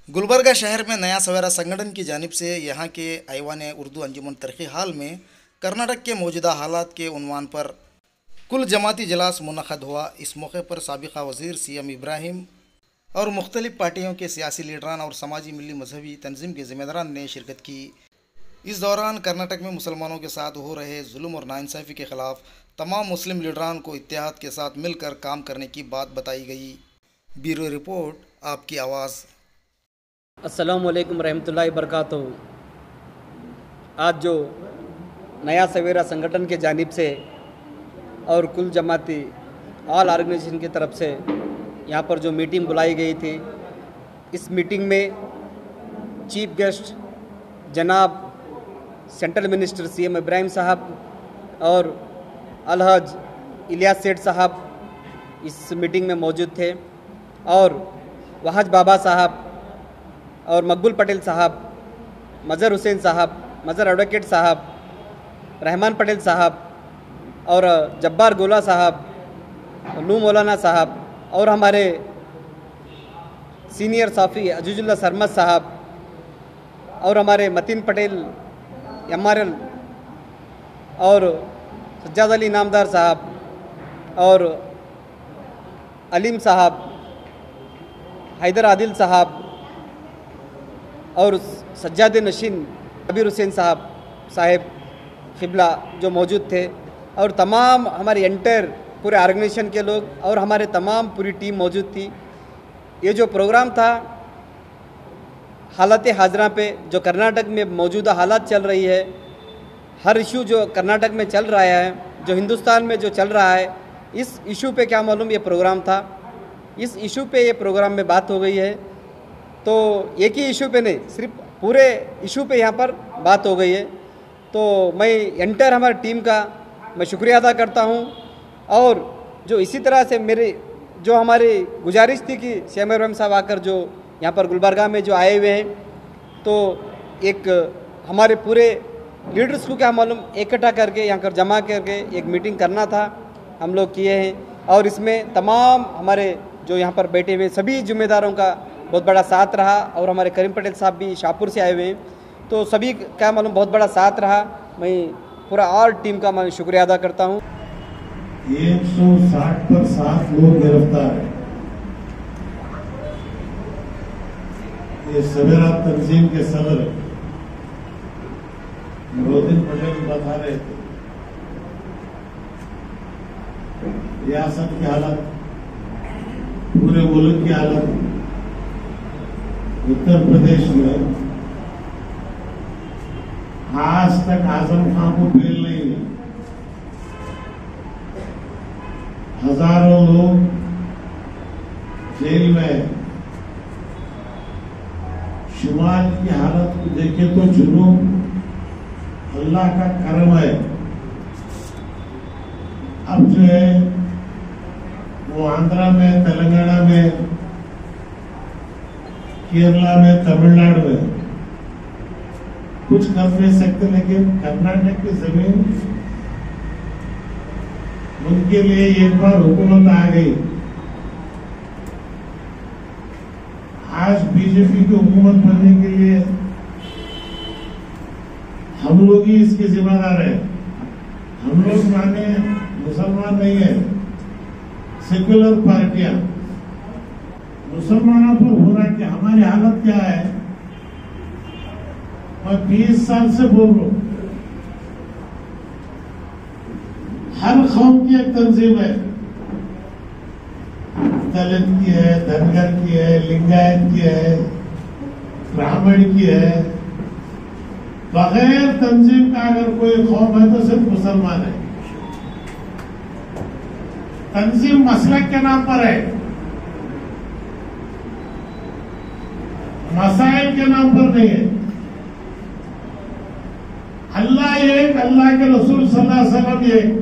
गुलबर्गा शहर में नया सवेरा संगठन की जानिब से यहाँ के ऐवान उर्दू अंजुमन तरक्की हाल में कर्नाटक के मौजूदा हालात के उन्वान पर कुल जमाती इजलास मुनक़द हुआ। इस मौके पर साबिक़ा वज़ीर सीएम इब्राहिम और मुख्तलिफ़ पार्टियों के सियासी लीडरान और समाजी मिली मजहबी तंजीम के ज़िम्मेदारान ने शिरकत की। इस दौरान कर्नाटक में मुसलमानों के साथ हो रहे जुल्म और नाइंसाफ़ी के ख़िलाफ़ तमाम मुस्लिम लीडरान को इत्तेहाद के साथ मिलकर काम करने की बात बताई गई। ब्यूरो रिपोर्ट, आपकी आवाज़। अस्सलामुअलैकुम रहमतुल्लाहि बरकातहू। आज जो नया सवेरा संगठन के जानिब से और कुल जमाती ऑल ऑर्गेनाइजेशन की तरफ से यहाँ पर जो मीटिंग बुलाई गई थी, इस मीटिंग में चीफ गेस्ट जनाब सेंट्रल मिनिस्टर सीएम इब्राहिम साहब और अलहज इलियास सेठ साहब इस मीटिंग में मौजूद थे और वहाज बाबा साहब और मकबूल पटेल साहब, मज़हर हुसैन साहब, मज़हर एडवोकेट साहब, रहमान पटेल साहब और जब्बार गोला साहब, नू मौलाना साहब और हमारे सीनियर साफ़ी अजूजुल्ला सरमद साहब और हमारे मतीन पटेल MRL और सज्जाद अली नामदार साहब और अलीम साहब, हैदर आदिल साहब और सज्जाद नशीन कबीर हुसैन साहब क़िबला जो मौजूद थे और तमाम हमारे एंटर पूरे ऑर्गेनाइजेशन के लोग और हमारे तमाम पूरी टीम मौजूद थी। ये जो प्रोग्राम था हालत हाजरा पे जो कर्नाटक में मौजूदा हालात चल रही है, हर इशू जो कर्नाटक में चल रहा है, जो हिंदुस्तान में जो चल रहा है, इस इशू पे क्या मालूम ये प्रोग्राम था। इस इशू पे ये प्रोग्राम में बात हो गई है। तो एक ही इशू पे नहीं, सिर्फ पूरे इशू पे यहाँ पर बात हो गई है। तो मैं एंटर हमारी टीम का मैं शुक्रिया अदा करता हूँ और जो इसी तरह से मेरे जो हमारी गुजारिश थी कि सीएम इब्राहिम साहब आकर जो यहाँ पर गुलबर्गा में जो आए हुए हैं, तो एक हमारे पूरे लीडर्स को क्या मालूम इकट्ठा करके यहाँ पर जमा करके एक मीटिंग करना था, हम लोग किए हैं। और इसमें तमाम हमारे जो यहाँ पर बैठे हुए सभी जिम्मेदारों का बहुत बड़ा साथ रहा और हमारे करीम पटेल साहब भी शाहपुर से आए हुए हैं, तो सभी क्या मालूम बहुत बड़ा साथ रहा। मैं पूरा ऑल टीम का मैं शुक्रिया अदा करता हूँ। 160 पर 7 लोग गिरफ्तार हैं। ये सवेरा तंजीम के सदर नूरुद्दीन पटेल बता रहे थे रियासत की हालत, पूरे मुल्क की हालत। उत्तर प्रदेश में आज तक आजम खां को बेल नहीं हुई। हजारों लोग जेल में। शुमाल की हालत को देखे तो जुनून अल्लाह का करम है। अब जो है वो आंध्रा में, तेलंगाना में, केरला में, तमिलनाडु में कुछ कर नहीं सकते, लेकिन कर्नाटक की जमीन उनके लिए एक बार हुकूमत आ गई। आज बीजेपी की हुकूमत बनने के लिए हम लोग ही इसके जिम्मेदार हैं। हम लोग माने मुसलमान नहीं है, सेक्युलर पार्टियां। मुसलमानों पर हो रहा कि हमारी हालत क्या है, मैं 20 साल से बोल रहा हूं। हर कौम की एक तंजीम है, दलित की है, धनगर की है, लिंगायत की है, ब्राह्मण की है। बगैर तंजीम का अगर कोई कौम है तो सिर्फ मुसलमान है। तंजीम मसलक के नाम पर है, मसाइल के नाम पर नहीं है। अल्लाह एक, अल्लाह के रसूल सल्लल्लाहु अलैहि वसल्लम एक।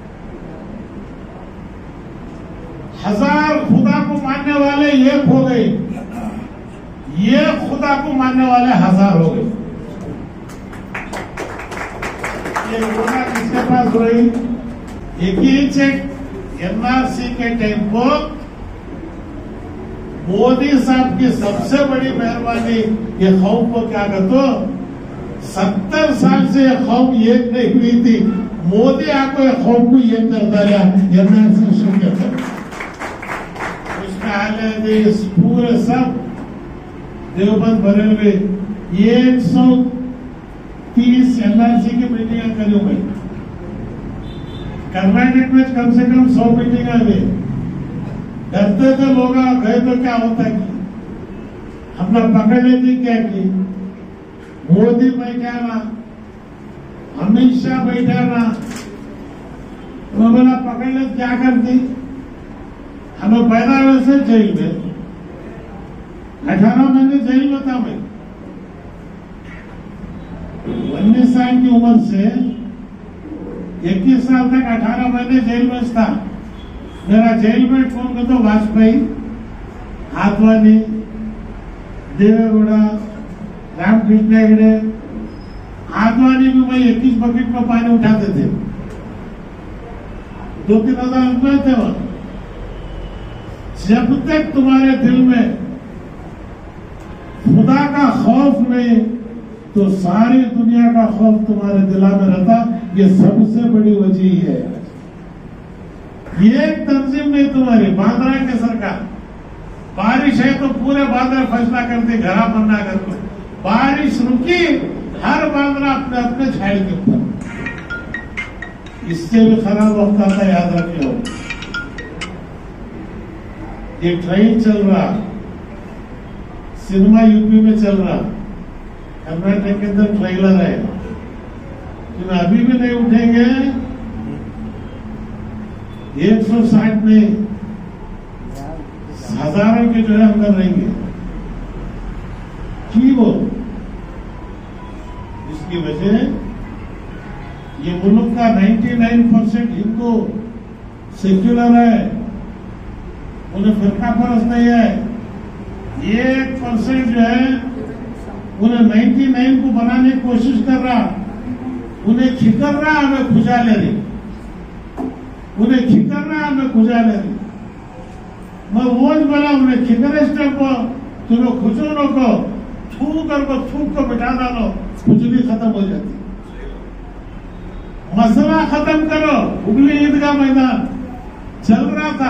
हजार खुदा को मानने वाले एक हो गए, ये खुदा को मानने वाले हजार हो गए। ये खुदा किसके पास रही? एक ही चेक NRC के टाइम को मोदी साहब की सबसे बड़ी मेहरबानी ये कौम को क्या कहते 70 साल से ये कौम एक नहीं हुई थी, मोदी आको ये कौम को एक करता गया। उसमें हाल देश पूरे सब देवबंद भरे हुए 130 NRC की मीटिंग करी हुई। कर्नाटक में कम से कम 100 मीटिंग हुई। डरते थे लोग, गए तो क्या होता कि अपना पकड़ लेती, क्या की मोदी बैठा ना, अमित शाह बैठा ना, तो बोला पकड़ ले क्या करती, हमें पैदा वैसे जेल में 18 महीने जेल में था। मैं 19 साल की उम्र से 21 साल तक 18 महीने जेल में था। मेरा जेल में कौन को तो वाजपेयी, आदवानी, देवेगौड़ा, रामकृष्ण हेगड़े। आदवानी में मैं 21 बकेट में पानी उठाते थे, 2-3 हजार रुपए थे वहां। जब तक तुम्हारे दिल में खुदा का खौफ नहीं तो सारी दुनिया का खौफ तुम्हारे दिला में रहता। ये सबसे बड़ी वजह है। ये तंजीम नहीं तुम्हारी, बांद्रा की सरकार। बारिश है तो पूरे बांद्रा फैसला करते घरा बनना कर को। बारिश रुकी, हर बांद्रा अपने अपने छाड़ के ऊपर। इससे भी खराब वक्त आता, याद रखिए। ये ट्रेन चल रहा, सिनेमा यूपी में चल रहा, कर्नाटक के अंदर ट्रेलर है, लेकिन अभी भी नहीं उठेंगे। 160 में हजारों के जो है अंदर रहेंगे। की वो इसकी वजह ये मुल्क का 99% हिंदू सेक्युलर है, उन्हें फिरका फरस नहीं है। 1% जो है उन्हें 99 को बनाने की कोशिश कर रहा, उन्हें खिकर रहा, हमें खुजा ले रही, उन्हें खिकर रहा, हमें खुजा ले रही। मैं रोज बोला उन्हें खिकरे स्टेप को तुम्हें खुजूरों को थूक को बिठा डालो, खुजली खत्म हो जाती। मसला खत्म करो। हुगली ईदगाह मैदान चल रहा था,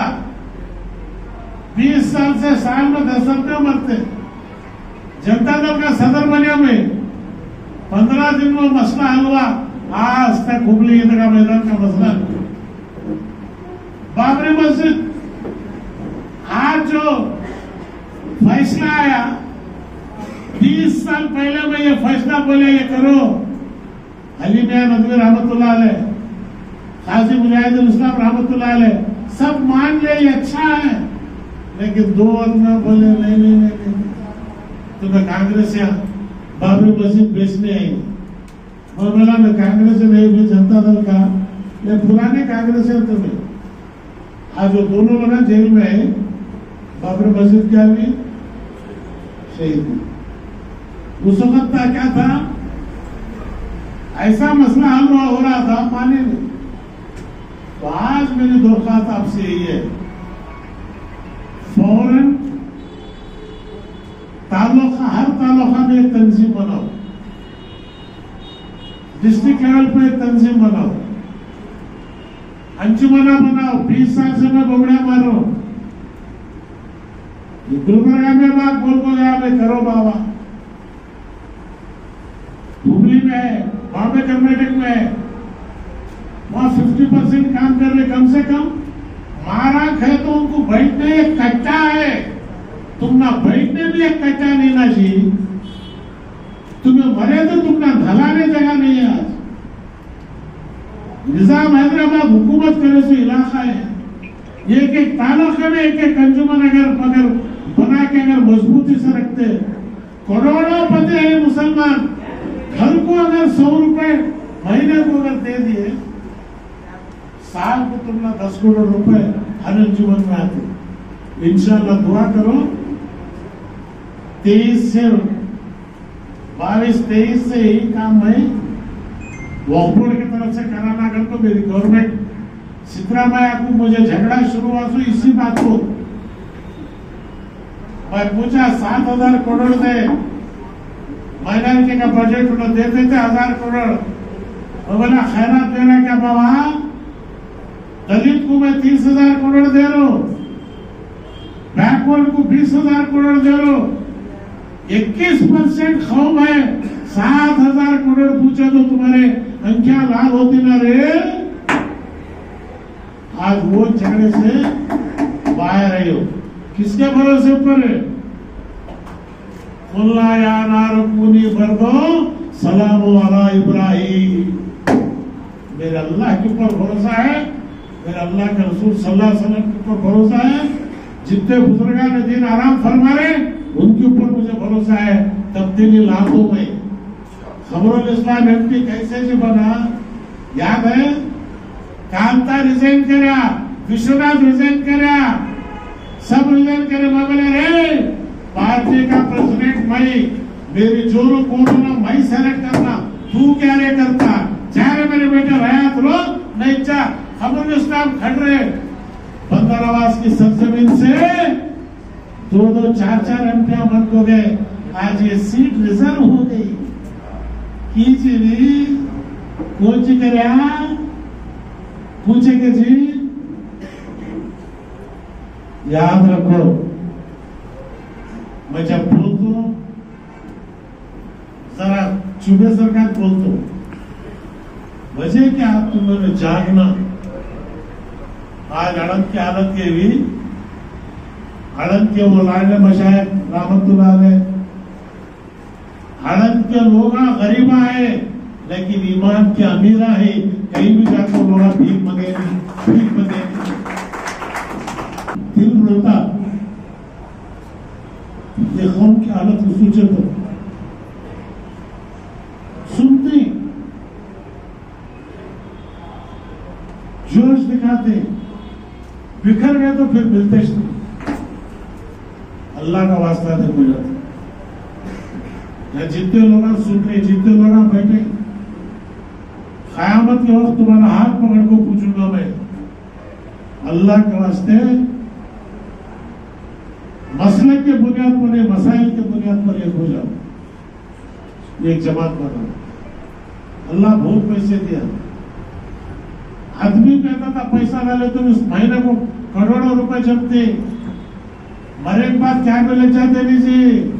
20 साल से साल में 10 रुपये मरते। जनता दल का सदर बने में 15 दिन में मसला हल हुआ। आज तक हुगली ईदगाह मैदान का मसला, बाबरी मस्जिद, आज जो फैसला आया 20 साल पहले में ये फैसला बोले ये करो। अली मियां नदवी रहमतुल्लाह अलैह, काजी मुजाहिदुल इस्लाम रहमतुल्लाह अलैह सब मान ले ये अच्छा है, लेकिन 2 आदमी बोले नहीं, तुम्हें कांग्रेस या बाबरी मस्जिद बेचने आई। और बोला मैं कांग्रेस से नहीं भी जनता दल का, ये पुराने कांग्रेस है तुम्हें। आज वो दोनों लोग जेल में है, बाबरी मस्जिद क्या हुई, शहीद। उस वक्त क्या था, ऐसा मसला हल हो रहा था, माने नहीं। तो आज मेरी दरख्वास्त आपसे यही है, फौरन तालुका, हर तालुका में एक तंजीम बनाओ, डिस्ट्रिक्ट लेवल पे एक तंजीम बनाओ, अंजुमना बनाओ। 20 साल से मैं बगड़िया मार रहा हूं, गुलबर्गा में बात बोल को गया मैं करो बाबा, हुगली में है, बॉम्बे कर्नाटक में है, वहां 50% काम कर रहे। कम से कम महाराज है तो उनको बैठने एक कच्चा है, तुम ना बैठने भी एक कच्चा नहीं ना चाहिए, तुम्हें मरे तो तुम ना धलाने जगह नहीं है। आज निजाम हैदराबाद हुकूमत करे सो इलाका है, एक तालुका में एक अंजुमन अगर बना के अगर मजबूती से रखते, करोड़ों पति है मुसलमान, घर को अगर 100 रुपए महीने को अगर दे दिए, साल को तुमने 10 करोड़ रुपए हर अंजुमन में आते। इंशाअल्लाह दुआ करो, 23 से ही काम मैं वक्फ बोर्ड की तरफ से कराना कर। तो मेरी गवर्नमेंट सिद्धरामैया को मुझे झगड़ा शुरू हुआ तो इसी बात को मैं पूछा 7,000 करोड़ दे, माइनॉरिटी का बजट उन्होंने देते थे 1,000 करोड़। वो बोला खैरात दे रहा क्या बाबा, दलित को मैं 30,000 करोड़ दे रहा हूं, बैकवर्ड को 20,000 करोड़ दे रहा हूं, 21% खौफ है, 7,000 करोड़ पूछा तो तुम्हारे अंकिया लाल होती ना रे। आज वो झगड़े से बाहर आई हो, किसके भरोसे पर है? खुल्ला या नारकूनी बर्दो सलामो अला इब्राहिम। मेरे अल्लाह के ऊपर भरोसा है, मेरे अल्लाह के रसूल सल्लल्लाहु अलैहि वसल्लम के ऊपर भरोसा है, जितने बुजुर्गान दिन आराम फरमा रहे उनके ऊपर मुझे भरोसा है। तब्दीली लाभों में खबरुल इस्लाम एमपी कैसे जी बना याद है? कांता रिजाइन करा, विश्वनाथ रिजाइन करा, सब रिजाइन करे। मैं बोले रे पार्टी का प्रेसिडेंट मेरी जोरो कोरोना मैं सेलेक्ट करना, तू क्या रे करता? चाहे मेरे बेटे रहा तो लो, नहीं चाह खबरुल इस्लाम खड़ रहे बंदर आवास की सरजमीन से 2-2, 4-4 एमपी बंद हो गए। आज ये सीट रिजर्व हो गई। कीजिए कौन सी करे पूछेंगे जी। याद रखो, मैं जब बोलता हूं जरा चुबे सरकार बोलता हूं, वजह क्या तुम्हें जागना। आज आनंद की हालत के भी आनंद के वो लाडले मशाइख रहमतुल्लाह अलैह, आनंद के लोग गरीबा है लेकिन ईमान के अमीरा है। कहीं भी जाकर लोग भीख मांगे, भीख मांगे, दिल रोता। ये कौम की हालत को सोचे तो सुनते, जोश दिखाते, बिखर गए तो फिर मिलते नहीं। अल्लाह का वास्ता दे हो जाता। जितने लोग सुन रहे, जितने लोग बैठे, क़यामत के वक्त तुम्हारा हाथ पकड़ को पूछूंगा मैं, अल्लाह के वास्ते मसले के बुनियाद पर, मसाइल के बुनियाद पर एक हो जाओ, एक जमात बनाओ। अल्लाह बहुत पैसे दिया, आदमी कहता था पैसा डाले तो इस महीने को करोड़ों रुपए जमते, मरे के बाद क्या मिले जाते नहीं जी।